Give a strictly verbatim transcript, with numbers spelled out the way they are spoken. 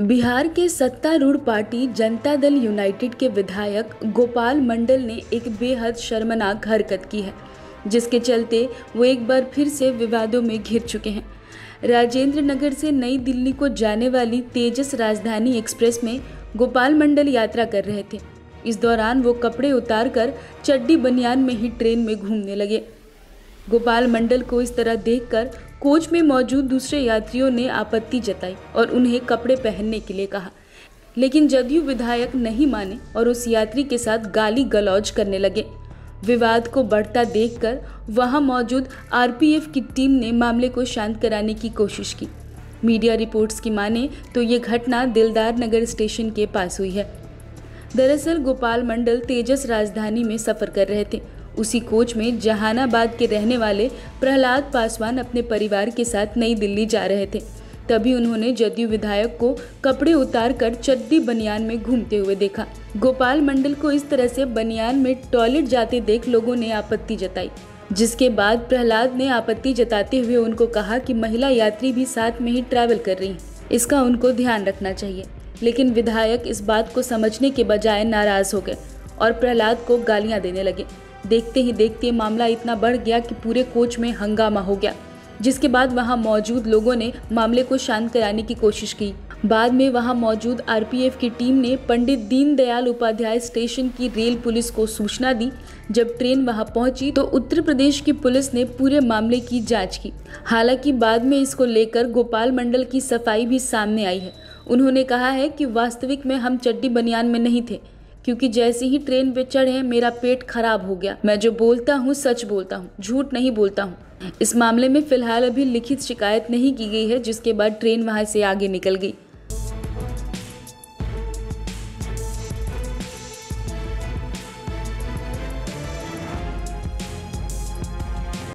बिहार के सत्तारूढ़ party Janata Dal United के विधायक गोपाल मंडल ने एक बेहद शर्मनाक हरकत की है, जिसके चलते वो एक बार फिर से विवादों में घिर चुके हैं। राजेंद्र नगर से नई दिल्ली को जाने वाली तेजस राजधानी एक्सप्रेस में गोपाल मंडल यात्रा कर रहे थे। इस दौरान वो कपड़े उतारकर चड्डी बनियान में ही ट्रेन में घूमने लगे। गोपाल मंडल को इस तरह देखकर कोच में मौजूद दूसरे यात्रियों ने आपत्ति जताई और उन्हें कपड़े पहनने के लिए कहा, लेकिन जदयू विधायक नहीं माने और उस यात्री के साथ गाली गलौज करने लगे। विवाद को बढ़ता देखकर वहां मौजूद आरपीएफ की टीम ने मामले को शांत कराने की कोशिश की। मीडिया रिपोर्ट्स की माने तो ये घटना दिलदार नगर स्टेशन के पास हुई है। दरअसल गोपाल मंडल तेजस राजधानी में सफर कर रहे थे। उसी कोच में जहानाबाद के रहने वाले प्रहलाद पासवान अपने परिवार के साथ नई दिल्ली जा रहे थे। तभी उन्होंने जदयू विधायक को कपड़े उतारकर चड्डी बनियान में घूमते हुए देखा। गोपाल मंडल को इस तरह से बनियान में टॉयलेट जाते देख लोगों ने आपत्ति जताई, जिसके बाद प्रहलाद ने आपत्ति जताते हुए उनको कहा कि महिला यात्री भी साथ में ही ट्रैवल कर रही हैं, इसका उनको ध्यान रखना चाहिए। लेकिन विधायक इस बात को समझने के बजाय नाराज हो गए और प्रहलाद को गालियां देने लगे। देखते ही देखते मामला इतना बढ़ गया कि पूरे कोच में हंगामा हो गया, जिसके बाद वहां मौजूद लोगों ने मामले को शांत कराने की कोशिश की। बाद में वहां मौजूद आरपीएफ की टीम ने पंडित दीनदयाल उपाध्याय स्टेशन की रेल पुलिस को सूचना दी। जब ट्रेन वहां पहुंची तो उत्तर प्रदेश की पुलिस ने पूरे मामले की जांच की। हालांकि बाद में इसको लेकर गोपाल मंडल की सफाई भी सामने आई है। उन्होंने कहा है कि वास्तविक में हम चड्डी बनियान में नहीं थे, क्योंकि जैसे ही ट्रेन पे चढ़े मेरा पेट खराब हो गया। मैं जो बोलता हूँ सच बोलता हूँ, झूठ नहीं बोलता हूँ। इस मामले में फिलहाल अभी लिखित शिकायत नहीं की गई है, जिसके बाद ट्रेन वहां से आगे निकल गई।